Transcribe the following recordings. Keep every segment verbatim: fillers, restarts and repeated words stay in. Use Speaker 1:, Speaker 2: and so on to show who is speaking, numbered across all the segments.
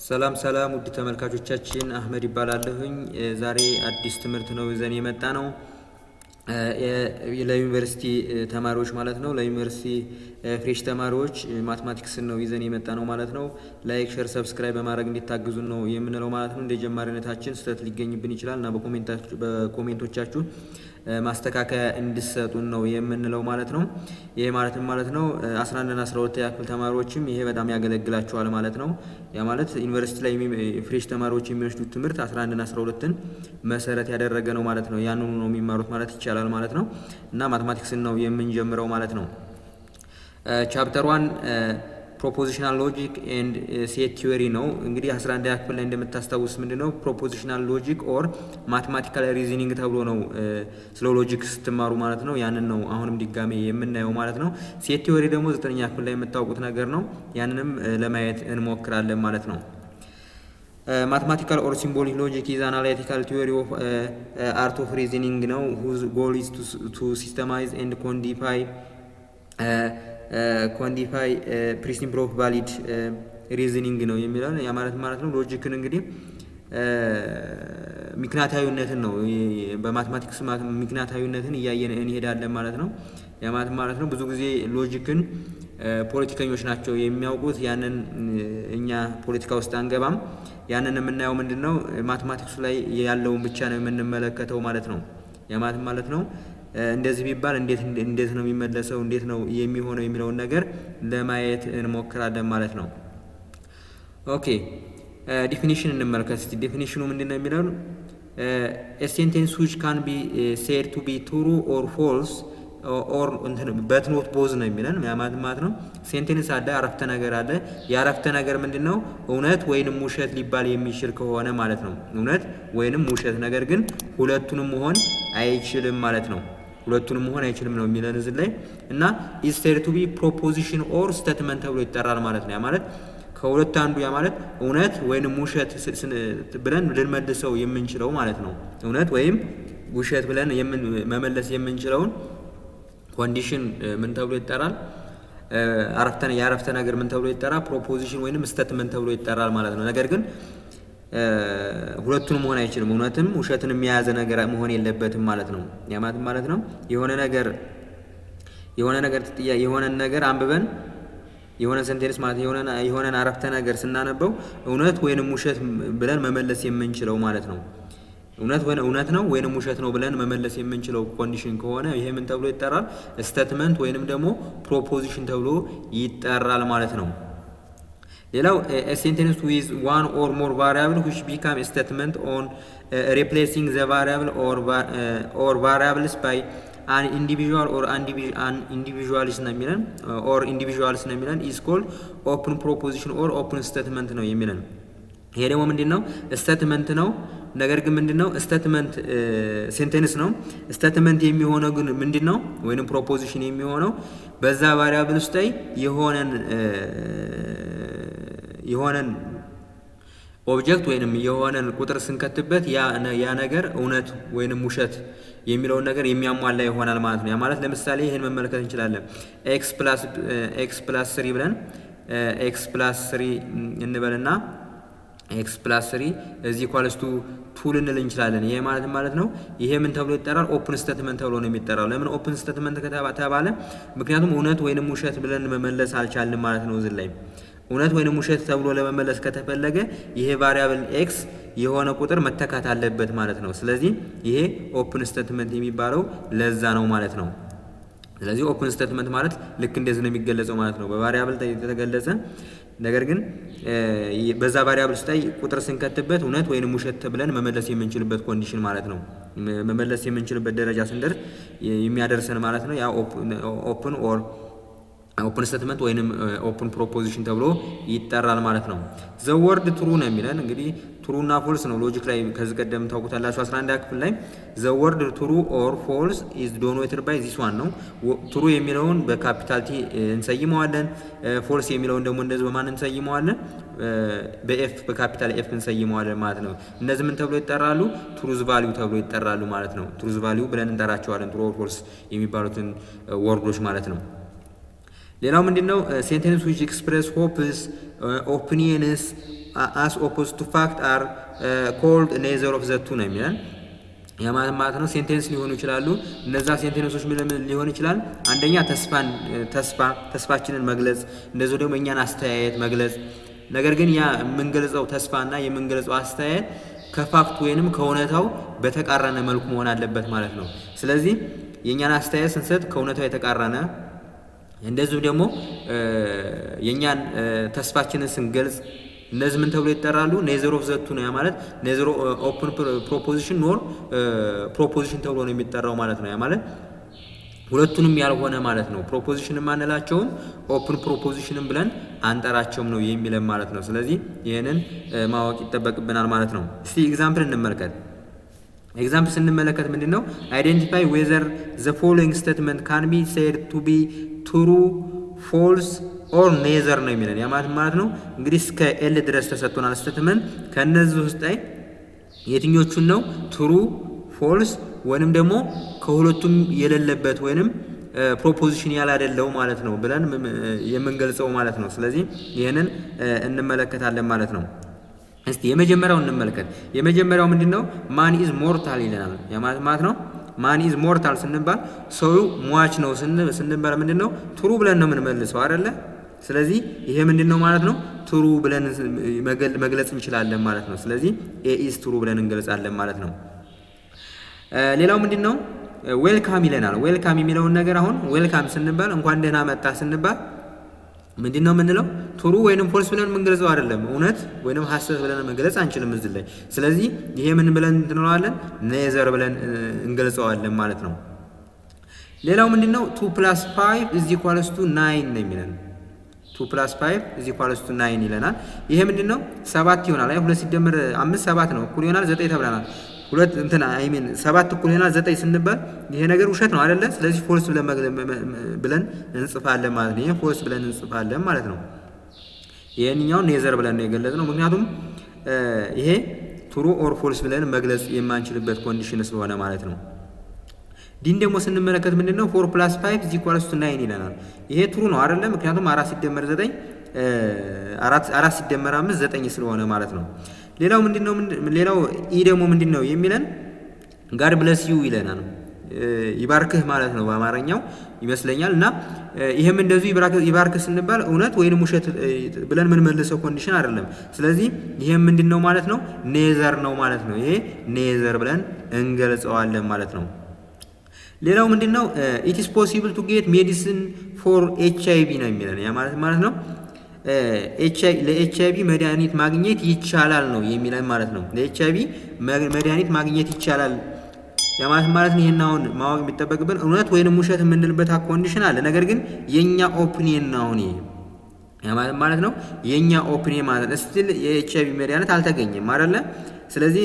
Speaker 1: ሰላም ሰላም ውድ ተመልካቾቻችን አህመድ ይባላለሁኝ ዛሬ አዲስ ትምህርት ነው ዘኔ የመጣ ነው ለዩኒቨርሲቲ ተማሪዎች ማለት ነው ለዩኒቨርሲቲ ፍሬሽ ተማሪዎች ማትማቲክስ ነው ይዘን የመጣ ነው ማለት ነው ላይክ ሼር ሰብስክራይብ በማድረግ እንዲታገዙ ነው የምንለው ማለት ነው እንደ ጀማሪነታችን ስተት ሊገኝብን ይችላልና በኮሜንታችሁ በኮሜንቶቻችሁ ማስተካከያ እንድትሰጡን ነው የምንለው ማለት ነው ይሄ ማለት ማለት ነው አስራ አንድ እና አስራ ሁለት ያክል ተማሪዎችም ይሄ በጣም ያገለግላቸዋል ማለት ነው ያ ማለት ዩኒቨርሲቲ ላይ ፍሬሽ ተማሪዎች የሚወስዱት ትምህርት አስራ አንድ እና አስራ ሁለትን መሰረት ያደረገ ነው ማለት ነው ያንኑ ነው የሚማሩት ማለት ይቻላል ማለት ነው እና ማትማቲክስ ነው የምንጀምረው ማለት ነው ቻፕተር one Propositional logic and uh, set theory ነው እንግዲህ አስራ አንድ ያክል ላይ እንደምታስታውስ ምንድነው propositional logic or mathematical reasoning ተብሎ ነው ስለ ሎጂክ ስትማሩ ማለት ነው ያንን ነው አሁንም ድጋሜ የምናየው ማለት ነው set theory ደግሞ ዘጠነኛ ያክል ላይ የምታውቁት ነገር ነው ያንንም ለማየት እንሞክራለን ማለት ነው Uh, mathematical or symbolic logic is an analytical theory of uh, uh, art of reasoning now whose goal is to, to systemize and quantify uh, uh, quantify uh, principle of valid uh, reasoning ነው የሚለው ያ ማለት ማለት ነው ሎጂክን እንግዲህ ምክንያታዊነትን ነው በማትማቲክስ ምክንያታዊነትን ያያየን እንሄዳለን ማለት ነው ያ ማለት ማለት ነው ብዙ ጊዜ ሎጂክን ፖለቲከኞች ናቸው የሚያውቁት ያንን እኛ ፖለቲካ ውስጥ አንገባም ያንን የምናየው ምንድነው ማትማቲክስ ላይ ያለውን ብቻ ነው የምንመለከተው ማለት ነው ያ ማለት ማለት ነው እንደዚህ ቢባል እንዴት እንዴት ነው የሚመለሰው እንዴት ነው የሚሆነው የሚለው ነገር ለማየት እንሞክራለን ማለት ነው ኦኬ ዲፊኒሽን እንመልከት እስቲ ዲፊኒሽኑ ምንድነው የሚለው a sentence which can be uh, said to be true or false or but not both ነው የሚለን ያ ማለት ማለት ነው ሴንቴንስ አለ አረፍተ ነገር አለ ያረፍተ ነገር ምንድነው እውነት ወይንም ውሸት ሊባል የሚችል ከሆነ ማለት ነው እውነት ወይንም ውሸት ነገር ግን ሁለቱንም መሆን አይችልም ማለት ነው ሁለቱንም መሆን አይችልም ነው የሚለን እዚህ ላይ እና is said to be proposition or statement ተብሎ ይጠራል ማለት ነው ያ ማለት ከሁለት አንዱ ያ ማለት እውነት ወይንም ውሸት ብለን ልንመልሰው የምንችለው ማለት ነው እውነት ወይም ውሸት ብለን መመለስ የምንችለውን ኮንዲሽን ምን ተብሎ ይጠራል አረፍተነ ያረፍተ ነገር ምን ተብሎ ይጠራል ፕሮፖዚሽን ወይንም ስቴትመንት ተብሎ ይጠራል ማለት ነው ነገር ግን ሁለቱንም መሆን አይችልም እውነትም ውሸትንም የያዘ ነገር መሆን የለበትም ማለት ነው ያ ማለት ማለት ነው የሆነ ነገር የሆነ ነገር የሆነ ነገር አንብበን የሆነ ሴንቴንስ ማለት የሆነ የሆነ አረፍተ ነገር ስናነበው እውነት ወይንም ውሸት ብለን መመለስ የምንችለው ማለት ነው እውነት ወይ እውነት ነው ወይንም ውሸት ነው ብለን መመለስ የምንችለው ኮንዲሽን ከሆነ ይሄ ምን ተብሎ ይጠራል ስቴትመንት ወይንም ደግሞ ፕሮፖዚሽን ተብሎ ይጠራል ማለት ነው ሌላው a sentence with one or more variable which become a statement on uh, replacing the variable or uh, or variables by an individual or an individualist ነው የሚለን or individuals ነው የሚለን is called open proposition or open statement ነው የሚለን ይሄ ደግሞ ምንድነው ስቴትመንት ነው ነገር ግን ምንድነው ስቴትመንት ሴንቴንስ ነው ስቴትመንት የሚሆነው ግን ምንድነው ወይንም ፕሮፖዚሽን የሚሆነው በዛ ቫሪያብል ውስጥ ላይ የሆነን የሆነን ኦብጀክት ወይንም የሆነን ቁጥር ስንከትበት ያ ያ ነገር እውነት ወይንም ውሸት የሚለው ነገር የሚያሟላ ይሆናል ማለት ነው ያ ማለት ለምሳሌ ይሄን መመልከት እንችላለን x x three ብለን x three እንበልና x plus three is equals to two ልንል እንችላለን ይሄ ማለት ማለት ነው ይሄ ምን ተብሎ ይጠራል ኦፕን ስቴትመንት ተብሎ ነው የሚጠራው ለምን ኦፕን ስቴትመንት ከተባለ ምክንያቱም እውነት ወይንም ውሸት ብለን መመለስ አልቻልንም ማለት ነው እዚህ ላይ እውነት ወይንም ውሸት ተብሎ ለመመለስ ከተፈለገ ይሄ ቫሪያብል x የሆነ ቁጥር መተካት አለበት ማለት ነው ስለዚህ ይሄ ኦፕን ስቴትመንት የሚባለው ለዛ ነው ማለት ነው ስለዚህ ኦፕን ስቴትመንት ማለት ልክ እንደዚህ ነው የሚገለጸው ማለት ነው በቫሪያብል ተገለጸ ነገር ግን በዛ ቫሪያብል ውስጥ ላይ ቁጥር ስንከትበት እውነት ወይንም ውሸት ብለን መመለስ የምንችልበት ኮንዲሽን ማለት ነው መመለስ የምንችልበት ደረጃ ስንደርስ የሚያደርሰን ማለት ነው ያ ኦፕን ኦር ኦፕን ስቴትመንት ወይንም ኦፕን ፕሮፖዚሽን ተብሎ ይጠራል ማለት ነው the word true ነው የሚለን እንግዲህ true እና false ነው ሎጂክ ላይ ከዚህ ቀደም ታውቁታላችሁ አስራ አንድ ክፍል ላይ the word true or false is denoted by this one ነው true የሚለውን በካፒታል ቲ እንሰይመዋለን false የሚለውን ደግሞ እንደዚህ በማን እንሰይመዋለን በኤፍ በካፒታል ኤፍ እንሰይመዋለን ማለት ነው እነዚህ ምን ተብሎ ይጠራሉ truth value ተብሎ ይጠራሉ ማለት ነው truth value ብለን እንጠራቸዋለን true or false የሚባሉትን ወርዶች ማለት ነው ሌላው ምንድነው ሴንቴንስ which express hopes uh, opinions as opposed to fact are uh, called neither of the two ነው የሚለን ያ ማለት ነው ሴንቴንስ ሊሆኑ ይችላሉ እነዛ ሴንቴንሶች ምን ሊሆን ይችላል አንደኛ ተስፋን ተስፋ ተስፋችንን መግለጽ እንደዚህ ደግሞ እኛን አስተያየት መግለጽ ነገር ግን ያ የምንገልጸው ተስፋና የምንገልጸው አስተያየት ከፋክት ወይንም ከእውነታው በተቃራነ መልኩ መሆን አለበት ማለት ነው ስለዚህ የኛን አስተያየት ስንሰጥ ከእውነታው የተቃራነ እንደዚህ ደግሞ የኛን ተስፋችንን ስንገልጽ እነዚህ ምን ተብሎ ይጠራሉ neither of the two ነው ያ ማለት neither open proposition nor proposition ተብሎ ነው የሚጠራው ማለት ነው ያ ማለት ሁለቱንም ያልሆነ ማለት ነው proposition ማንላቸው open proposition ብለን አንጠራቸውም ነው የሚለን ማለት ነው ስለዚህ ይሄንን ማወቅ ይተበቅብናል ማለት ነው እስቲ ኤግዛምፕል እንመልከት ኤግዛምፕል ስንመለከት ምንድነው identify whether the following statement can be said to be true false or neither ነው የሚለን ያ ማለት ማለት ነው እንግዲህ እስከ ኤል ድረስ ተሰጥቶናል ስቴትመንት ከነዚህ ውስጥ ላይ የትኞቹን ነው true false ወንም ደግሞ ከሁለቱም የሌለበት ወንም ፕሮፖዚሽን ያላደለው ማለት ነው ብለን የምንገልጸው ማለት ነው ስለዚህ ይሄንን እንመለከታለን ማለት ነው እስቲ የመጀመሪያው እንመልከት የመጀመሪያው ምንድነው man is mortal ይለናል ያ ማለት ማለት ነው man is mortal ስንባል ሰው ሟች ነው ስንባል ምንድነው ትሩ ብለን ነው የምንመልሰው አይደለ ስለዚህ ይሄ ምንድነው ማለት ነው ትሩ ብለን መግለጽ እንችላለን ማለት ነው ስለዚህ a is true ብለን እንገልጻለን ማለት ነው ሌላው ምንድነው ዌልካም ይለናል ዌልካም የሚለው ነገር አሁን ዌልካም ስንባል እንኳን ደህና መጣ ስንባል ምንድነው ምንለው ትሩ ወይንም ፎልስ ብለን መንገለጸው አይደለም እውነት ወይንም ሐሰት ብለን መንገለጽ አንችልም እዚህ ላይ ስለዚህ ይሄ ምን ብለን እንትነዋለን neither ብለን እንገልጸዋለን ማለት ነው ሌላው ምንድነው two plus five is equals to nine ነው የሚለን two plus five is equals to nine ይለናል ይሄ ምንድነው ሰባት ይሆናል አይ ሁለት ሲደመር አምስት ሰባት ነው እኩል ይሆናል ዘጠኝ ተብለናል ሁለት እንትና አይ ሚን ሰባት እኩል ይሆናል ዘጠኝ ስንባል ይሄ ነገር ውሸት ነው አይደለ ስለዚህ ፎልስ ብለን ብለን እንጽፋለን ማለት ነው ይሄ ፎልስ ብለን እንጽፋለን ማለት ነው ይሄንኛው neither ብለን ነው የገለጽነው ምክንያቱም ይሄ true or false ብለን መግለጽ የማንችልበት ኮንዲሽን ስለሆነ ማለት ነው ዲን ደግሞ ስንመለከት ምንድነው four plus five is equals to nine ይለናል ይሄ true ነው አይደለ ምክንያቱም አራት ሲደመር ዘጠኝ አራት አራት ሲደመር አምስት ዘጠኝ ስለሆነ ማለት ነው ሌላው ምንድነው ሌላው ኢ ደግሞ ምንድነው የሚለን God bless you ይለናል ይባርክህ ማለት ነው በአማርኛው ይመስለኛልና ይሄም እንደዚህ ይባርክህ ስንባል እውነት ወይንም ውሸት ብለን ምን መልሰው ኮንዲሽን አይደለም ስለዚህ ይሄም ምንድነው ማለት ነው neither ነው ማለት ነው ይሄ neither ብለን እንገልጸዋለን ማለት ነው ሌላው ምንድነው it is possible to get medicine for H I V ነው የሚለን ያ ማለት ማለት ነው ለኤችአይቪ መድኃኒት ማግኘት ይቻላል ነው የሚለን ማለት ነው ለኤችአይቪ መድኃኒት ማግኘት ይቻላል ያ ማለት ማለት ነው ይሄን አሁን ማወቅ የሚጠበቅብን እውነት ወይንም ውሸት የምንልበት ኮንዲሽን አለ ነገር ግን የኛ ኦፒኒየን ነው ነው ያ ማለት ማለት ነው የኛ ኦፒኒየን ማለት ስቲል የኤችአይቪ መድኃኒት አልተገኘም አይደለ ስለዚህ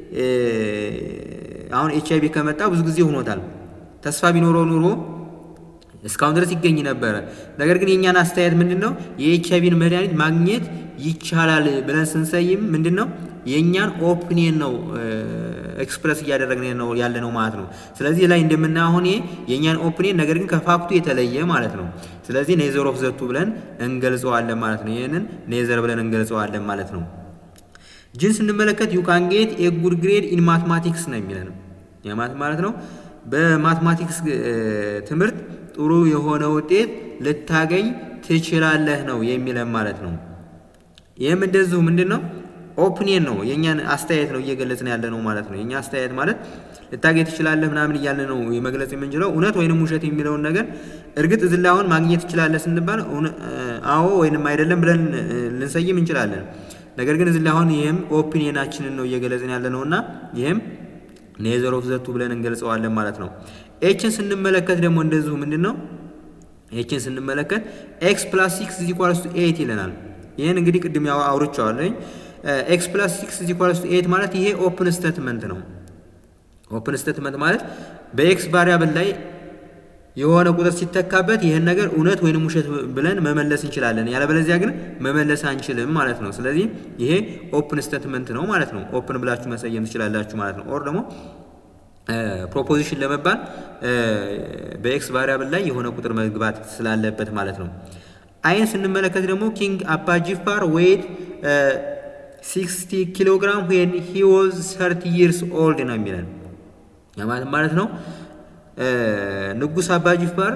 Speaker 1: አሁን ኤችአይቪ ከመጣ ብዙ ጊዜ ሆኖታል ተስፋ ቢኖረው ኑሮ እስካሁን ድረስ ይገኝ ነበር ነገር ግን የኛን አስተያየት ምንድነው የኤችአይቪን መድኃኒት ማግኘት ይቻላል ብለን ስንሰይም ምንድነው የኛን ኦፒኒየን ነው ኤክስፕረስ ያደረግነው ነው ያለ ነው ማለት ነው ስለዚህ ላይ እንደምናየው አሁን የኛን ኦፒኒየን ነገር ግን ከፋክቱ የተለየ ማለት ነው ስለዚህ neither of the two ብለን እንገልጸዋለን ማለት ነው ይሄንን neither ብለን እንገልጸዋለን ማለት ነው ጂን ስንመለከት you can get a good grade in mathematics ነው የሚለን ያ ማለት ነው በማትማቲክስ ትምህርት ጥሩ የሆነ ውጤት ልታገኝ ትችላለህ ነው የሚለን ማለት ነው ይሄም እንደዚሁ ምንድነው ኦፒኒየን ነው የኛን አስተያየት ነው እየገለጽን ያለ ነው ማለት ነው የኛ አስተያየት ማለት ልታገኝ ትችላለህ ምናምን ይያለ ነው የመግለጽ የምንችለው እውነት ወይንም ውሸት የሚለው ነገር እርግጥ ዝላውን ማግኘት ትችላለህ ስንባል አዎ ወይንም አይደለም ብለን ልንሰይም እንችላለን ነገር ግን ዝላውን ይሄም ኦፒኒየናችንን ነው እየገለጽን ያለ ነውና ይሄም neither of the two ብለን እንገልጸዋለን ማለት ነው ኤችን ስንመለከት ደግሞ እንደዚሁ ምንድነው ኤችን ስንመለከት x plus six is equals to eight ይለናል ይሄን እንግዲህ ቅድም ያው አውርቻለሁ x plus six is equals to eight ማለት ይሄ ኦፕን ስቴትመንት ነው ኦፕን ስቴትመንት ማለት በx ቫሪያብል ላይ የሆነ ቁጥር ሲተካበት ይሄን ነገር እውነት ወይንም ውሸት ብለን መመለስ እንችላለን ያለበለዚያ ግን መመለስ አንችልም ማለት ነው ስለዚህ ይሄ ኦፕን ስቴትመንት ነው ማለት ነው ኦፕን ብላችሁ መሰየም ትችላላችሁ ማለት ነው ኦር ደግሞ ፕሮፖዚሽን ለመባል በኤክስ ቫሪያብል ላይ የሆነ ቁጥር መግባት ስላለበት ማለት ነው አይን ስንመለከት ደግሞ ኪንግ አባ ጂፋር ዌይት sixty kilogram when he was thirty years old ነው የሚለን ያማለት ማለት ነው ንጉስ አባ ጅፋር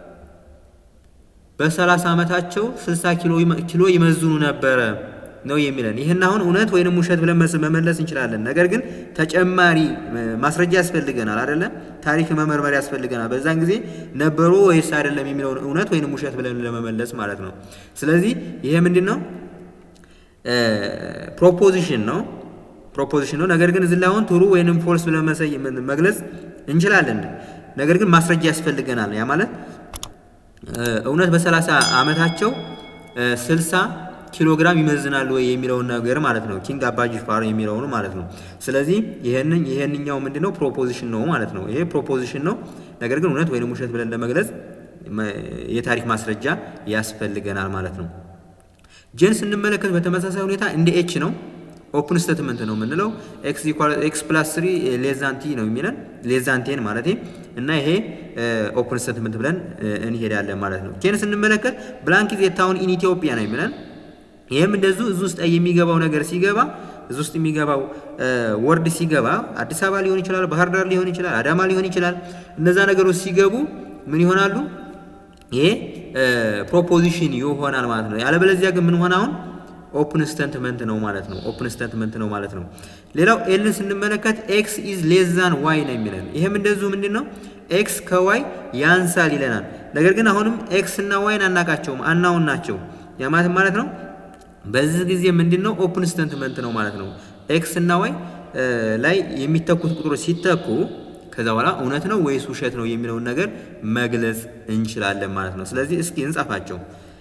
Speaker 1: በ30 አመታቸው sixty ኪሎ ኪሎ ይመዝኑ ነበር ነው የሚለን ይሄን አሁን እውነት ወይንም ውሸት ብለን መመለስ እንችላለን ነገር ግን ተጨማሪ ማስረጃ ያስፈልገናል አይደለ ታሪክ መመርመር ያስፈልገናል በዛን ጊዜ ነበሩ ወይስ አይደለም የሚለው እውነት ወይንም ውሸት ብለን ለመመለስ ማለት ነው ስለዚህ ይሄ ምንድነው proposition ነው proposition ነው ነገር ግን ዝላውን true ወይንም false ብለን መግለጽ እንችላለን ነገር ግን ማስረጃ ያስፈልገናል ያ ማለት እውነት በ30 አመታቸው sixty ኪሎግራም ይመዝናሉ ወይ የሚለው ነገር ማለት ነው ኪንግ አባ ጅፋር የሚለው ነው ማለት ነው ስለዚህ ይሄንን ይሄንኛው ምንድነው proposition ነው ማለት ነው ይሄ proposition ነው ነገር ግን እውነት ወይንም ውሸት ብለን ለመግለጽ የታሪክ ማስረጃ ያስፈልገናል ማለት ነው ጀንስ እንመለከት በተመሳሳይ ሁኔታ እንደ ኤች ነው ኦፕን ስቴትመንት ነው ምንለው x x plus three less than t ነው የሚለን less than ten ማለት እና ይሄ ኦፕን ስቴትመንት ብለን እንሄዳለን ማለት ነው ጀንስ እንመለከት ብላንክ ኢዝ ኤ ታውን ኢን ኢትዮጵያ ነው የሚለን ይሄም እንደዚሁ እዚህ ውስጥ የሚገባው ነገር ሲገባ እዚህ ውስጥ የሚገባው ወርድ ሲገባ አዲስ አበባ ሊሆን ይችላል ባህር ዳር ሊሆን ይችላል አዳማ ሊሆን ይችላል እነዛ ነገሮች ሲገቡ ምን ይሆናሉ ይሄ proposition ይሆናል ማለት ነው ያለበለዚያ ግን ምን ሆነ አሁን open statement ነው ማለት ነው open statement ነው ማለት ነው ሌላው ኤል ስንመለከት x is less than y ነው የሚለን ይሄም እንደዚሁ ምንድነው x ከy ያንሳል ይለናል ነገር ግን አሁንም x እና y አናቃቸውም አናውን ናቸው ያማት ማለት ነው በዚህ ጊዜ ምንድነው open statement ነው ማለት ነው x እና y ላይ የሚተኩት ቁጥሮች ሲተኩ ከዛ በኋላ እውነት ነው ወይስ ውሸት ነው የሚለው ነገር መግለጽ እንችላለን ማለት ነው ስለዚህ እስኪ እንጻፋቸው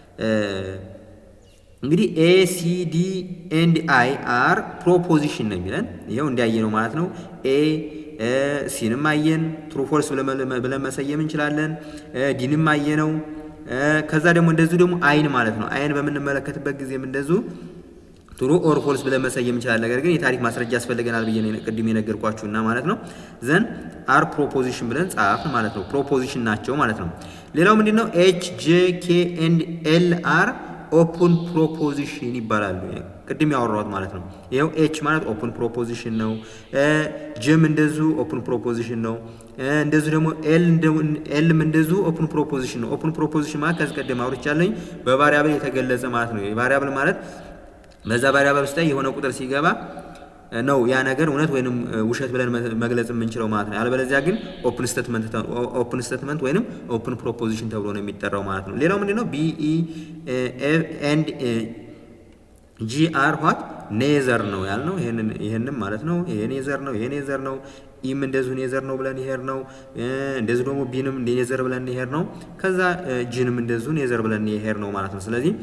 Speaker 1: እንግዲህ a c d and i are proposition ነው የሚለን ይሄው እንዲያየ ነው ማለት ነው a c ንም አየን true false ብለን መሰየም እንችላለን d ንም አየነው ከዛ ደግሞ እንደዚሁ ደግሞ አይን ማለት ነው አይን በመንመለከትበት ጊዜም እንደዚሁ true or false ብለን መሰየም እንችላለን ነገር ግን የታሪክ ማስረጃ ያስፈልገናል ብዬ ነው ቅድም የነገርኳችሁና ማለት ነው then are proposition ብለን ጻፍ ማለት ነው proposition ናቸው ማለት ነው ሌላው ምንድነው h j k and l are open proposition ይባላሉ ቅድም ያወራሁት ማለት ነው ይሄው h ማለት open proposition ነው j እንደዚሁ open proposition ነው እንደዚሁ ደግሞ l l እንደዚሁ open proposition ነው open proposition ማለት ከዚህ ቀደም አውርቻለሁ በቫሪያብል የተገለጸ ማለት ነው የቫሪያብል ማለት በዛ ቫሪያብል ውስጥ የሆነ ቁጥር ሲገባ ነው ያ ነገር እውነት ወይንም ውሸት ብለን መግለጽ የምንችለው ማለት ነው አለበለዚያ ግን open statement open statement ወይንም open proposition ተብሎ ነው የሚጠራው ማለት ነው ሌላው ምንድነው b e and g are what neither ነው ያልነው ይሄንን ይሄንን ማለት ነው ይሄ neither ነው ይሄ neither ነው ኢም እንደዚሁ neither ነው ብለን ይሄር ነው እንደዚሁ ደግሞ ቢንም neither ብለን ይሄር ነው ከዛ ጂንም እንደዚሁ neither ብለን ይሄር ነው ማለት ነው ስለዚህ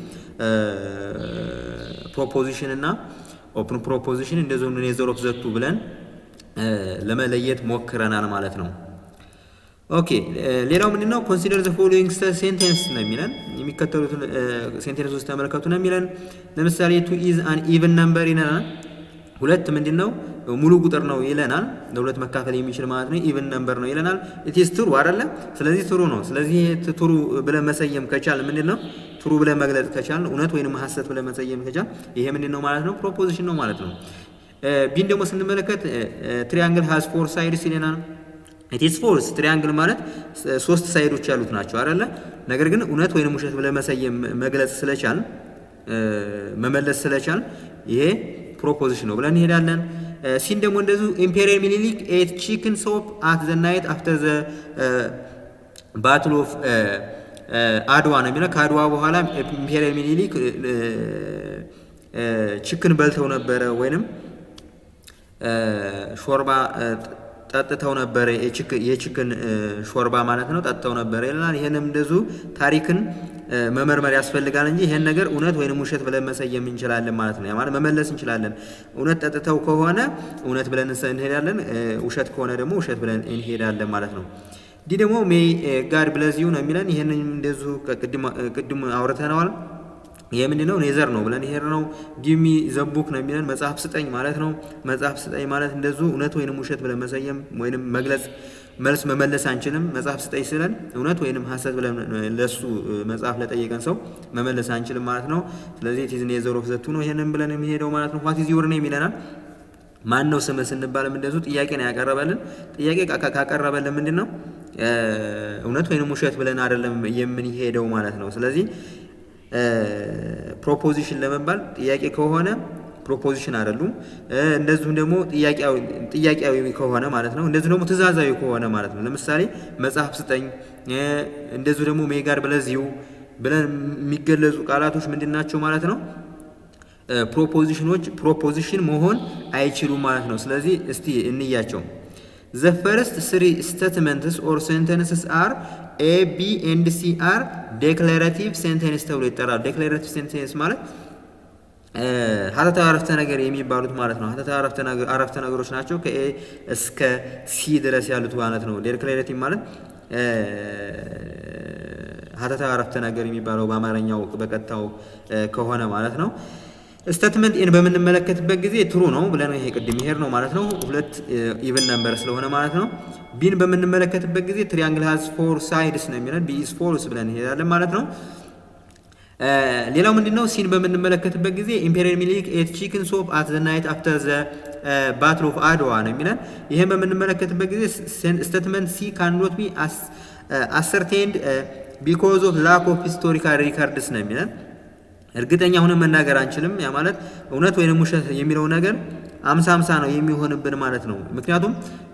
Speaker 1: proposition እና open proposition እንደዚሁ neither of the two ብለን ለመለየት ሞክረናል ማለት ነው ኦኬ ሌላው ምንድነው consider the following sentence ነው የሚለን የሚከተሉት ሴንቴንስ ውስጥ ተመልከቱ ነው የሚለን ለምሳሌ two is an even number ይለናል ሁለት ምንድነው ሙሉ ቁጥር ነው ይለናል ለሁለት መካፈል የሚችል ማለት ነው even number ነው ይለናል it is true አይደለ ስለዚህ true ነው ስለዚህ true ብለን መሰየም ከቻል ምንድነው true ብለን መግለጽ ከቻል እውነት ወይንም ሐሰት ብለን መሰየም ከቻል ይሄ ምንድነው ማለት ነው proposition ነው ማለት ነው ቢን ደግሞ ስንመለከት triangle has four sides ይለናል it is false triangle ማለት ሶስት ሳይዶች ያሉት ናቸው አይደለ ነገር ግን እውነት ወይንም ውሸት ብለን መሰየም መግለጽ ስለቻል መመለስ ስለቻል ይሄ proposition ነው ብለን እንሄዳለን ሲን ደግሞ እንደዚሁ ኢምፔሪያል ሚኒሊክ ate chicken soup at the night after the uh, battle of አድዋ ነው የሚለው ከአድዋ በኋላ ኢምፔሪያል ሚኒሊክ chicken በልተው ነበር ወይንም ሾርባ ጠጥተው ነበር የቺክን ሾርባ ማለት ነው ጠጥተው ነበር ይላል ይሄንም እንደዚሁ ታሪክን መመርመር ያስፈልጋል እንጂ ይሄን ነገር እውነት ወይንም ውሸት ብለን መሰየም እንችላለን ማለት ነው ያ ማለት መመለስ እንችላለን እውነት ጠጥተው ከሆነ እውነት ብለን እንሄዳለን ውሸት ከሆነ ደግሞ ውሸት ብለን እንሄዳለን ማለት ነው ዲ ደግሞ may God bless you ነው የሚለን ይሄንን እንደዚሁ ቅድም ቅድም አውርተናል ይሄ ምንድነው neither ነው ብለን ይሄር ነው give me the book ነው የሚለን መጽሐፍ ስጠኝ ማለት ነው መጽሐፍ ስጠኝ ማለት እንደዚሁ እውነት ወይንም ውሸት ብለን መሰየም ወይንም መግለጽ መልስ መመለስ አንችልም መጽሐፍ ስጠይ ስለን እውነት ወይንም ሐሰት ብለን ለሱ መጽሐፍ ለጠየቀን ሰው መመለስ አንችልም ማለት ነው ስለዚህ it is neither of the two ነው ይሄንን ብለን የሚሄደው ማለት ነው what is your name ይለናል ማን ነው ስምህ ስንባልም እንደዚሁ ጥያቄ ነው ያቀረበልን ጥያቄ ካቀረበልን ምንድነው እውነት ወይንም ውሸት ብለን አይደለም የምንሄደው ማለት ነው ስለዚህ proposition ለመባል ጥያቄ ከሆነ proposition አይደሉም እንደዚሁም ደግሞ ጥያቄያዊ ጥያቄያዊ ከሆነ ማለት ነው እንደዚሁ ደግሞ ትእዛዛዊ ከሆነ ማለት ነው ለምሳሌ መጽሐፍ ስጠኝ እንደዚሁ ደግሞ ሜጋር ብለዚው ብለን የሚገለጹ ቃላቶች ምንድናቸው ማለት ነው propositionዎች proposition መሆን አይችሉም ማለት ነው ስለዚህ እስቲ እንያቸው The first three statements or sentences are A, B and C are declarative sentences ተብሎ ይጠራሉ declarative sentence ማለት ሐተታ አረፍተ ነገር የሚባሉት ማለት ነው ሐተታ አረፍተ ነገር አረፍተ ነገሮች ናቸው ከኤ እስከ ሲ ድረስ ያሉት ማለት ነው declarative ማለት ሐተታ አረፍተ ነገር የሚባለው በአማርኛው በቀጥታው ከሆነ ማለት ነው statement in በመንመለከትበት ጊዜ true ነው ብለን ይሄ ቅድም ይሄር ነው ማለት ነው ሁለት even number ስለሆነ ማለት ነው ቢን በመንመለከትበት ጊዜ triangle has four sides ነው የሚለው b is false ብለን ይሄዳለን ማለት ነው ሌላው ምንድነው ሲን በመንመለከትበት ጊዜ ኢምፔሪያል ሚሊክ ate chicken soup at the night after the uh, battle of Adwa ነው የሚለው ይሄን በመንመለከትበት ጊዜ statement c cannot be as, uh, ascertained uh, because of lack of historical records ነው የሚለው እርግጠኛ ሆነ መናገር አንችልም ያ ማለት እውነት ወይንም ውሸት የሚለው ነገር ሃምሳ ሃምሳ ነው የሚሆንብን ማለት ነው ምክንያቱም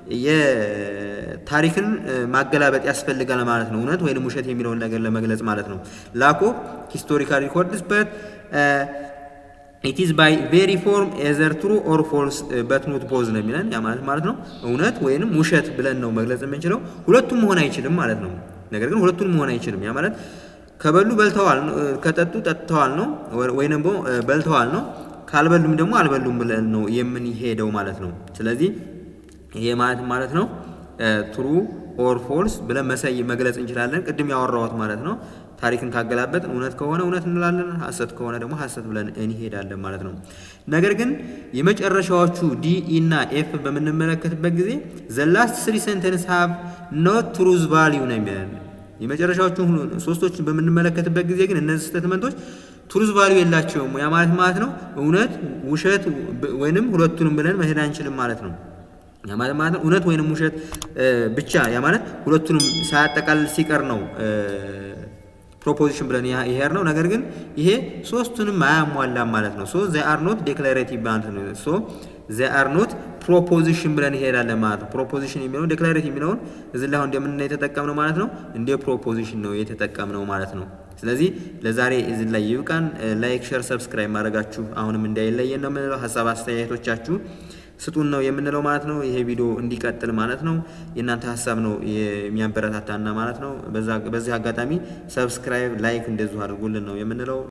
Speaker 1: የታሪክን ማገላበጥ ያስፈልጋል ማለት ነው እውነት ወይንም ውሸት የሚለው ነገር ለመግለጽ ማለት ነው lack of historical records but uh, it is by very form either true or false uh, but not both ነው የሚለን ያ ማለት ማለት ነው እውነት ወይንም ውሸት ብለን ነው መግለጽ የምንችለው ሁለቱም መሆን አይችልም ማለት ነው ነገር ግን ሁለቱም መሆን አይችልም ያ ማለት ከበሉ በልተዋል ከጠጡ ጠጥተዋል ነው ወይንም በልተዋል ነው ካልበሉም ደግሞ አልበሉም ብለን ነው የምንሄደው ማለት ነው ስለዚህ ይሄ ማለት ማለት ነው true or false ብለን መሰይ መግለጽ እንችላለን ቅድም ያወራሁት ማለት ነው ታሪክን ካገላበጥ እውነት ከሆነ እውነት እንላለን ሐሰት ከሆነ ደግሞ ሐሰት ብለን እንሄዳለን ማለት ነው ነገር ግን የመጨረሻዎቹ ዲ እና ኤፍ በመንመለከትበት ጊዜ the last three sentences have no truth value ነው የሚለን የመጨረሻዎቹ ሶስቶችን በመንመለከትበት ጊዜ ግን እነዚህ ስቴትመንቶች truth value የላቸውም ያ ማለት ማለት ነው እውነት ውሸት ወይንም ሁለቱንም ብለን መሄድ አንችልም ማለት ነው ያ ማለት ማለት እውነት ወይንም ውሸት ብቻ ያ ማለት ሁለቱንም ሳያጠቃልል ሲቀር ነው proposition ብለን ይሄር ነው ነገር ግን ይሄ ሶስቱንም አያሟላም ማለት ነው so they are not declarative ማለት ነው so they are not proposition ብለን ይሄዳለን ማለት ነው proposition የሚለው declarative የሚለው እዚህ ላይ እንደምን ነው የተጠቀምነው ማለት ነው እንደ proposition ነው የተጠቀምነው ማለት ነው ስለዚህ ለዛሬ እዚህ ላይ ይብቃን ላይክ ሼር ሰብስክራይብ ማድረጋችሁ አሁንም እንዳይለየን ነው የምንለው ሐሳብ አስተያየቶቻችሁ ስጡን ነው የምንለው ማለት ነው ይሄ ቪዲዮ እንዲቀጥል ማለት ነው የናንተ ሐሳብ ነው የሚያበረታታና ማለት ነው በዛ በዚህ አጋጣሚ ሰብስክራይብ ላይክ እንደዚሁ አድርጉልን ነው የምንለው